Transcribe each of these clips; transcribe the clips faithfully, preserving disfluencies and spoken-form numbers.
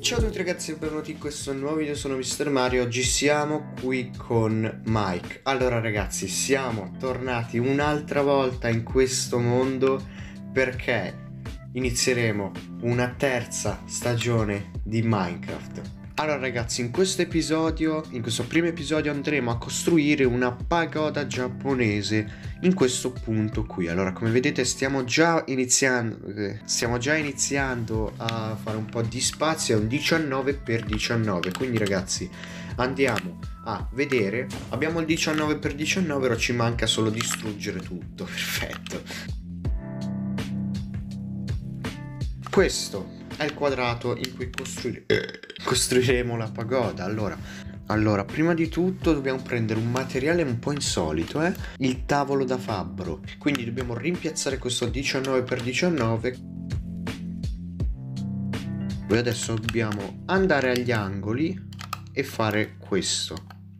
Ciao a tutti ragazzi e benvenuti in questo nuovo video, sono mister Mario. Oggi siamo qui con Mike. Allora ragazzi, siamo tornati un'altra volta in questo mondo perché inizieremo una terza stagione di Minecraft. Allora ragazzi, in questo episodio, in questo primo episodio andremo a costruire una pagoda giapponese in questo punto qui. Allora, come vedete stiamo già iniziando stiamo già iniziando a fare un po' di spazio, è un diciannove per diciannove, quindi ragazzi andiamo a vedere. Abbiamo il diciannove per diciannove, ora ci manca solo distruggere tutto. Perfetto. Questo è il quadrato in cui costruire, eh, costruiremo la pagoda. Allora, allora, prima di tutto dobbiamo prendere un materiale un po' insolito, eh? Il tavolo da fabbro. Quindi dobbiamo rimpiazzare questo diciannove per diciannove. Poi adesso dobbiamo andare agli angoli e fare questo.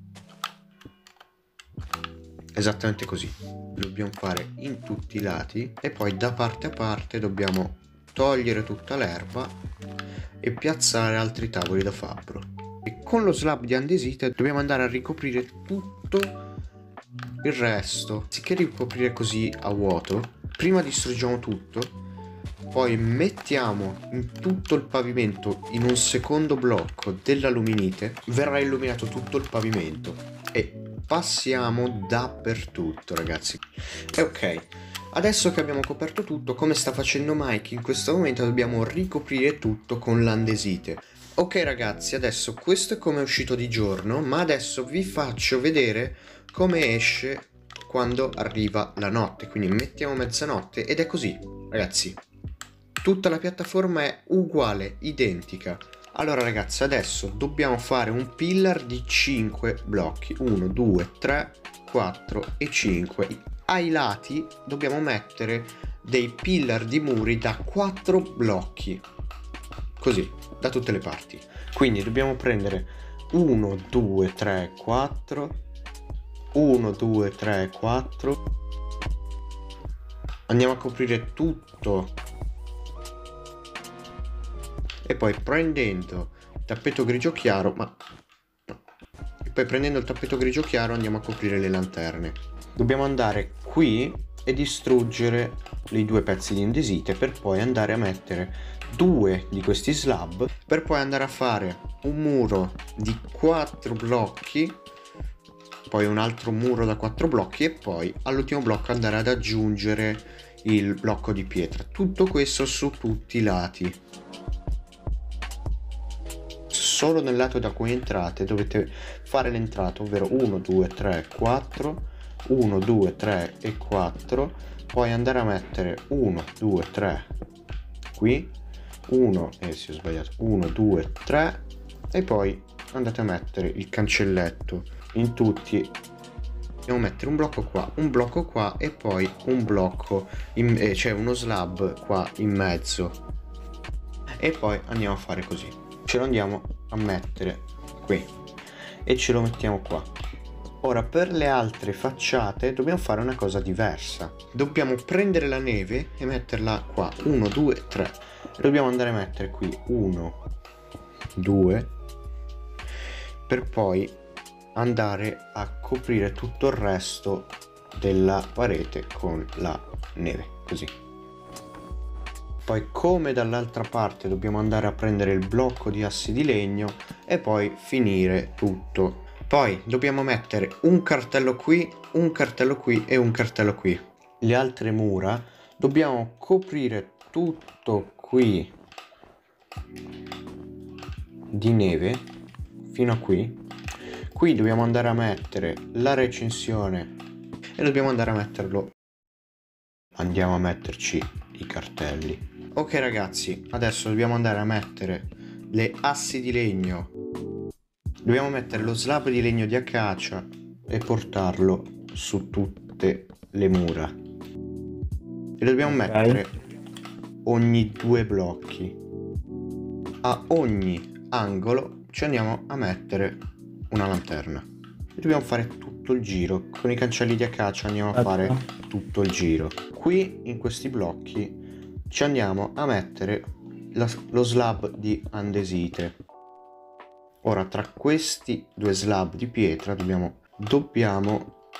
Esattamente così. Lo dobbiamo fare in tutti i lati e poi da parte a parte dobbiamo togliere tutta l'erba e piazzare altri tavoli da fabbro. E con lo slab di andesite dobbiamo andare a ricoprire tutto il resto. Anziché ricoprire così a vuoto, prima distruggiamo tutto, poi mettiamo in tutto il pavimento in un secondo blocco dell'aluminite, verrà illuminato tutto il pavimento e passiamo dappertutto ragazzi. E ok, adesso che abbiamo coperto tutto, come sta facendo Mike in questo momento, dobbiamo ricoprire tutto con l'andesite. Ok ragazzi, adesso questo è come è uscito di giorno, ma adesso vi faccio vedere come esce quando arriva la notte. Quindi mettiamo mezzanotte ed è così ragazzi, tutta la piattaforma è uguale, identica. Allora ragazzi, adesso dobbiamo fare un pillar di cinque blocchi, uno, due, tre, quattro e cinque. Ai lati dobbiamo mettere dei pillar di muri da quattro blocchi, così, da tutte le parti. Quindi dobbiamo prendere uno, due, tre, quattro, uno, due, tre, quattro. Andiamo a coprire tutto e poi prendendo il tappeto grigio chiaro, ma no. E poi prendendo il tappeto grigio chiaro andiamo a coprire le lanterne. Dobbiamo andare qui e distruggere i due pezzi di andesite per poi andare a mettere due di questi slab, per poi andare a fare un muro di quattro blocchi, poi un altro muro da quattro blocchi e poi all'ultimo blocco andare ad aggiungere il blocco di pietra. Tutto questo su tutti i lati. Solo nel lato da cui entrate dovete fare l'entrata, ovvero uno, due, tre, quattro, uno, due, tre e quattro, poi andare a mettere uno, due, tre qui, uno, e eh, si è sbagliato, uno, due, tre e poi andate a mettere il cancelletto in tutti. Dobbiamo mettere un blocco qua, un blocco qua e poi un blocco, in, eh, cioè uno slab qua in mezzo. E poi andiamo a fare così. Ce lo andiamo a mettere qui e ce lo mettiamo qua. Ora per le altre facciate dobbiamo fare una cosa diversa. Dobbiamo prendere la neve e metterla qua, uno, due, tre. Dobbiamo andare a mettere qui uno, due, per poi andare a coprire tutto il resto della parete con la neve, così. Poi come dall'altra parte dobbiamo andare a prendere il blocco di assi di legno e poi finire tutto. Poi dobbiamo mettere un cartello qui, un cartello qui e un cartello qui. Le altre mura dobbiamo coprire tutto qui di neve fino a qui. Qui dobbiamo andare a mettere la recinzione e dobbiamo andare a metterlo. Andiamo a metterci i cartelli. Ok ragazzi, adesso dobbiamo andare a mettere le assi di legno. Dobbiamo mettere lo slab di legno di acacia e portarlo su tutte le mura. E dobbiamo okay. mettere ogni due blocchi. A ogni angolo ci andiamo a mettere una lanterna. E dobbiamo fare tutto il giro. Con i cancelli di acacia andiamo a fare tutto il giro. Qui in questi blocchi ci andiamo a mettere la, lo slab di andesite. Ora tra questi due slab di pietra dobbiamo, dobbiamo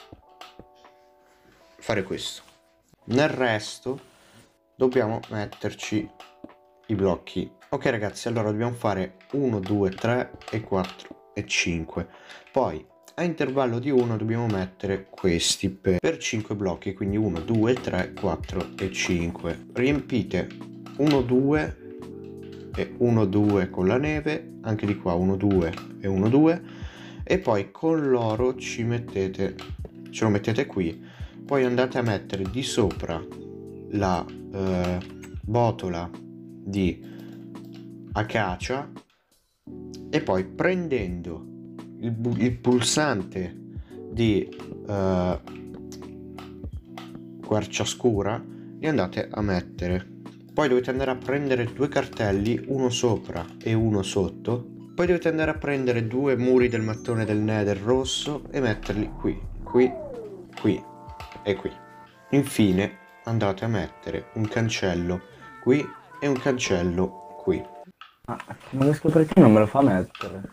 fare questo. Nel resto dobbiamo metterci i blocchi. Ok ragazzi, allora dobbiamo fare uno, due, tre e quattro e cinque. Poi a intervallo di uno dobbiamo mettere questi per, per cinque blocchi, quindi uno, due, tre, quattro e cinque. Riempite uno, due e uno, due con la neve, anche di qua uno, due e uno, due, e poi con l'oro ci mettete, ce lo mettete qui, poi andate a mettere di sopra la eh, botola di acacia e poi prendendo il, il pulsante di eh, quercia scura li andate a mettere. Poi dovete andare a prendere due cartelli, uno sopra e uno sotto. Poi dovete andare a prendere due muri del mattone del Nether rosso e metterli qui, qui, qui e qui. Infine andate a mettere un cancello qui e un cancello qui. Ah, non riesco perché non me lo fa mettere.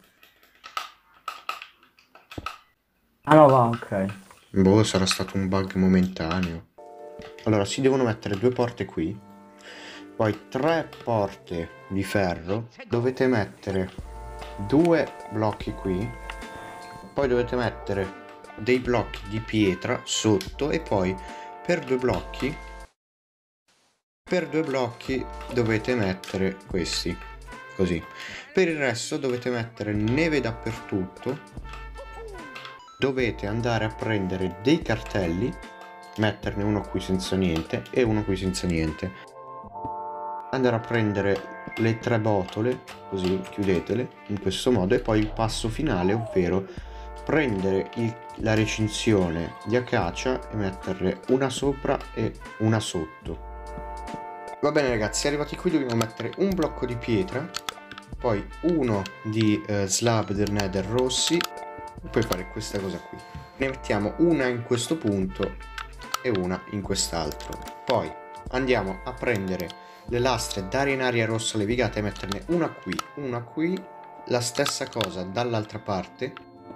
Ah no, va, ok. Boh, sarà stato un bug momentaneo. Allora, si devono mettere due porte qui, poi tre porte di ferro, dovete mettere due blocchi qui, poi dovete mettere dei blocchi di pietra sotto e poi per due blocchi, per due blocchi dovete mettere questi, così. Per il resto dovete mettere neve dappertutto, dovete andare a prendere dei cartelli, metterne uno qui senza niente e uno qui senza niente, andare a prendere le tre botole, così chiudetele in questo modo, e poi il passo finale, ovvero prendere il, la recinzione di acacia e metterle una sopra e una sotto. Va bene ragazzi, arrivati qui dobbiamo mettere un blocco di pietra, poi uno di eh, slab del Nether rossi, e poi fare questa cosa qui. Ne mettiamo una in questo punto e una in quest'altro. Poi andiamo a prendere le lastre d'arenaria rossa levigate e metterne una qui, una qui, la stessa cosa dall'altra parte.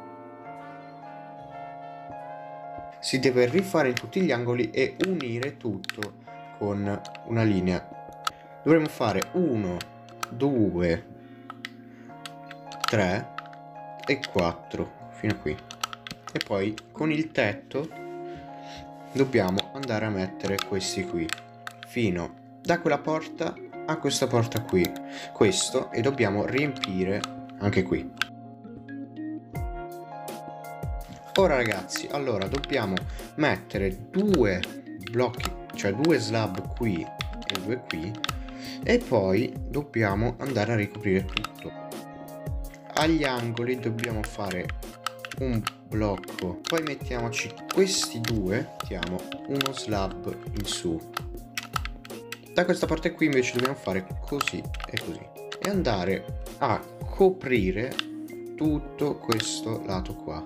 Si deve rifare in tutti gli angoli e unire tutto con una linea. Dovremo fare uno, due, tre e quattro fino a qui, e poi con il tetto dobbiamo andare a mettere questi qui fino da quella porta a questa porta qui, questo, e dobbiamo riempire anche qui. Ora ragazzi, allora dobbiamo mettere due blocchi, cioè due slab qui e due qui, e poi dobbiamo andare a ricoprire tutto. Agli angoli dobbiamo fare un blocco, poi mettiamoci questi due, mettiamo uno slab in su. Da questa parte qui invece dobbiamo fare così e così e andare a coprire tutto questo lato qua.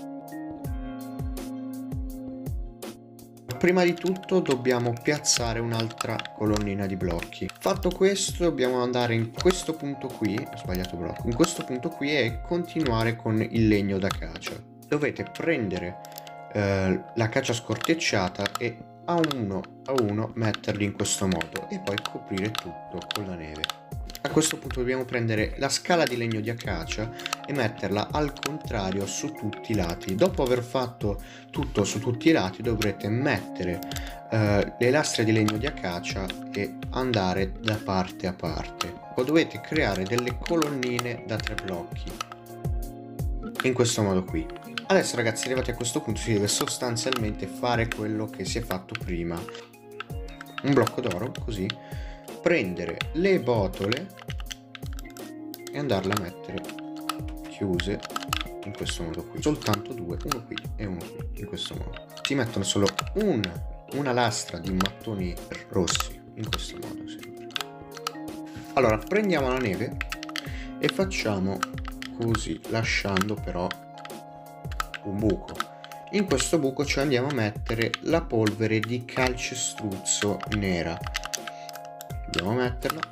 Prima di tutto dobbiamo piazzare un'altra colonnina di blocchi. Fatto questo dobbiamo andare in questo punto qui, ho sbagliato blocco, in questo punto qui e continuare con il legno d'acacia. Dovete prendere eh, l'acacia scortecciata e a uno a uno metterli in questo modo e poi coprire tutto con la neve. A questo punto dobbiamo prendere la scala di legno di acacia e metterla al contrario su tutti i lati. Dopo aver fatto tutto su tutti i lati dovrete mettere eh, le lastre di legno di acacia e andare da parte a parte. Poi dovete creare delle colonnine da tre blocchi in questo modo qui. Adesso ragazzi, arrivati a questo punto si deve sostanzialmente fare quello che si è fatto prima. Un blocco d'oro, così, prendere le botole e andarle a mettere chiuse in questo modo qui, soltanto due, uno qui e uno qui, in questo modo. Si mettono solo un, una lastra di mattoni rossi in questo modo sempre. Allora prendiamo la neve e facciamo così, lasciando però un buco. In questo buco ci andiamo a mettere la polvere di calcestruzzo nera. Andiamo a metterla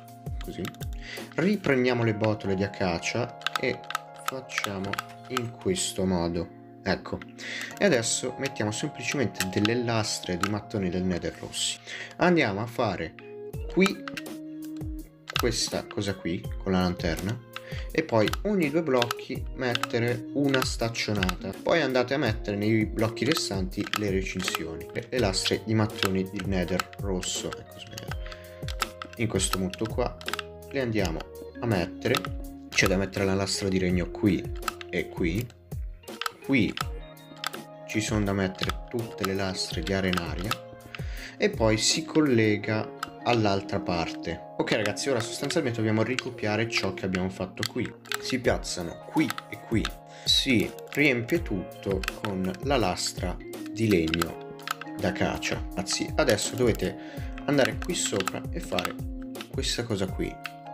così. Riprendiamo le botole di acacia e facciamo in questo modo. Ecco, e adesso mettiamo semplicemente delle lastre di mattoni del Nether rossi. Andiamo a fare qui questa cosa qui con la lanterna e poi ogni due blocchi mettere una staccionata. Poi andate a mettere nei blocchi restanti le recinzioni, le lastre di mattoni di Nether rosso. Ecco, in questo punto qua le andiamo a mettere. C'è da mettere la lastra di legno qui e qui. Qui ci sono da mettere tutte le lastre di arenaria e poi si collega all'altra parte. Ok ragazzi, ora sostanzialmente dobbiamo ricopiare ciò che abbiamo fatto qui. Si piazzano qui e qui, si riempie tutto con la lastra di legno d'acacia. Ragazzi, adesso dovete andare qui sopra e fare questa cosa qui.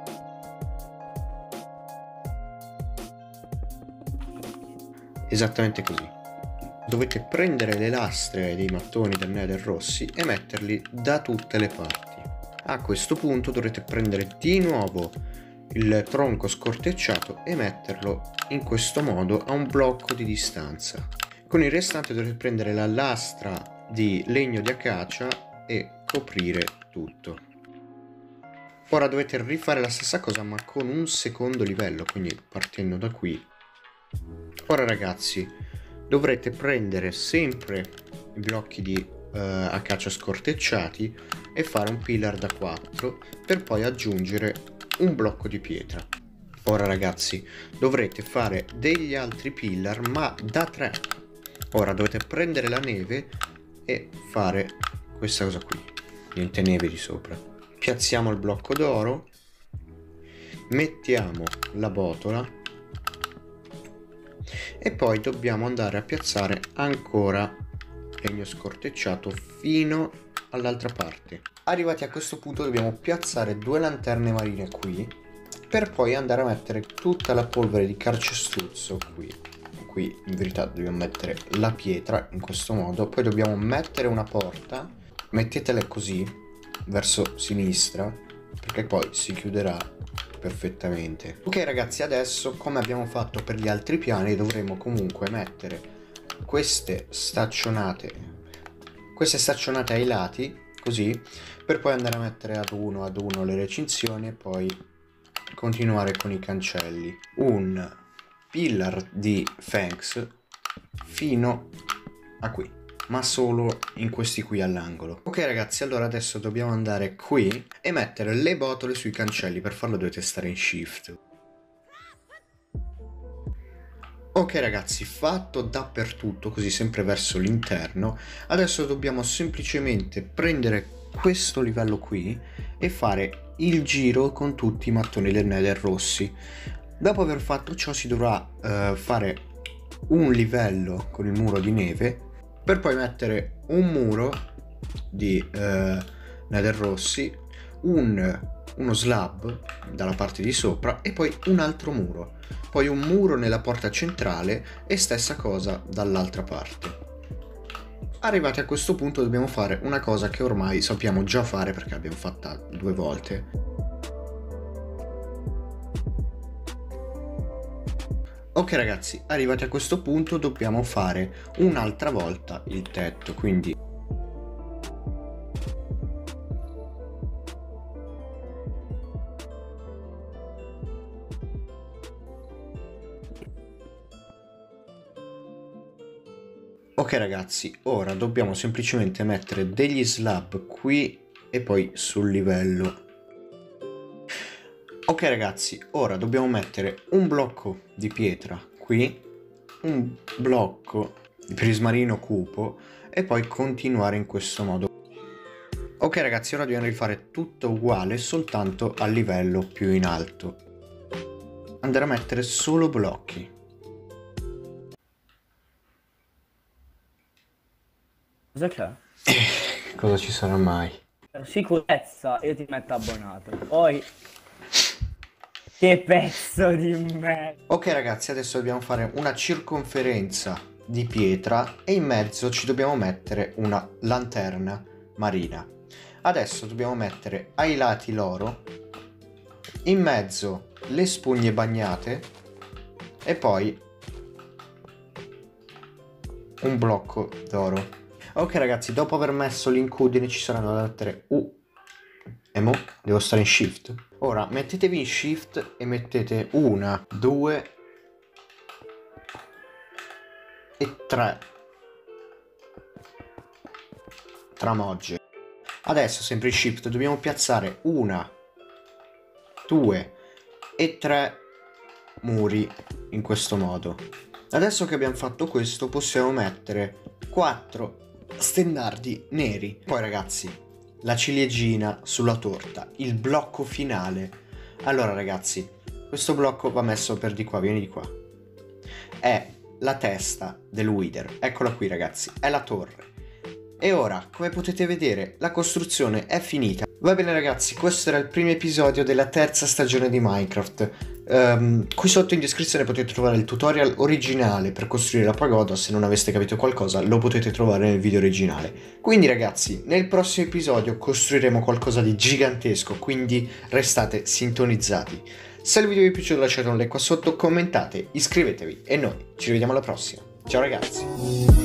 Esattamente così. Dovete prendere le lastre dei mattoni del Nether rossi e metterli da tutte le parti. A questo punto dovrete prendere di nuovo il tronco scortecciato e metterlo in questo modo a un blocco di distanza. Con il restante dovrete prendere la lastra di legno di acacia e coprire tutto. Ora dovete rifare la stessa cosa ma con un secondo livello, quindi partendo da qui. Ora ragazzi, dovrete prendere sempre i blocchi di uh, acacia scortecciati e fare un pillar da quattro per poi aggiungere un blocco di pietra. Ora ragazzi, dovrete fare degli altri pillar ma da tre. Ora dovete prendere la neve e fare questa cosa qui, niente neve di sopra. Piazziamo il blocco d'oro, mettiamo la botola e poi dobbiamo andare a piazzare ancora legno scortecciato fino all'altra parte. Arrivati a questo punto dobbiamo piazzare due lanterne marine qui per poi andare a mettere tutta la polvere di calcestruzzo qui. Qui in verità dobbiamo mettere la pietra in questo modo, poi dobbiamo mettere una porta, mettetela così verso sinistra perché poi si chiuderà perfettamente. Ok ragazzi, adesso come abbiamo fatto per gli altri piani dovremo comunque mettere queste staccionate queste staccionate ai lati così per poi andare a mettere ad uno ad uno le recinzioni e poi continuare con i cancelli. Un pillar di Fangs fino a qui, ma solo in questi qui all'angolo. Ok ragazzi, allora adesso dobbiamo andare qui e mettere le botole sui cancelli. Per farlo dovete stare in shift. Ok ragazzi, fatto dappertutto, così sempre verso l'interno. Adesso dobbiamo semplicemente prendere questo livello qui e fare il giro con tutti i mattoni del Nether rossi. Dopo aver fatto ciò si dovrà uh, fare un livello con il muro di neve per poi mettere un muro di uh, Nether rossi, un, uno slab dalla parte di sopra e poi un altro muro, poi un muro nella porta centrale e stessa cosa dall'altra parte. Arrivati a questo punto dobbiamo fare una cosa che ormai sappiamo già fare perché l'abbiamo fatta due volte. Ok ragazzi, arrivati a questo punto dobbiamo fare un'altra volta il tetto, quindi ok ragazzi, ora dobbiamo semplicemente mettere degli slab qui e poi sul livello. Ok ragazzi, ora dobbiamo mettere un blocco di pietra qui, un blocco di prismarino cupo e poi continuare in questo modo. Ok ragazzi, ora dobbiamo rifare tutto uguale soltanto a livello più in alto. Andare a mettere solo blocchi. Cosa c'è? Cosa ci sarà mai? Per sicurezza io ti metto abbonato. Poi... Che pezzo di me! Ok ragazzi, adesso dobbiamo fare una circonferenza di pietra e in mezzo ci dobbiamo mettere una lanterna marina. Adesso dobbiamo mettere ai lati l'oro in mezzo le spugne bagnate e poi un blocco d'oro. Ok ragazzi, dopo aver messo l'incudine ci saranno da mettere U e mo devo stare in shift. Ora mettetevi in shift e mettete una, due e tre tramogge. Adesso sempre in shift dobbiamo piazzare una, due e tre muri in questo modo. Adesso che abbiamo fatto questo possiamo mettere quattro stendardi neri. Poi ragazzi, la ciliegina sulla torta, il blocco finale. Allora ragazzi, questo blocco va messo per di qua, vieni di qua. È la testa del Wither, eccola qui ragazzi, è la torre. E ora, come potete vedere, la costruzione è finita. Va bene ragazzi, questo era il primo episodio della terza stagione di Minecraft. Um, qui sotto in descrizione potete trovare il tutorial originale per costruire la pagoda. Se non aveste capito qualcosa lo potete trovare nel video originale. Quindi ragazzi, nel prossimo episodio costruiremo qualcosa di gigantesco, quindi restate sintonizzati. Se il video vi è piaciuto lasciate un like qua sotto, commentate, iscrivetevi e noi ci rivediamo alla prossima. Ciao ragazzi!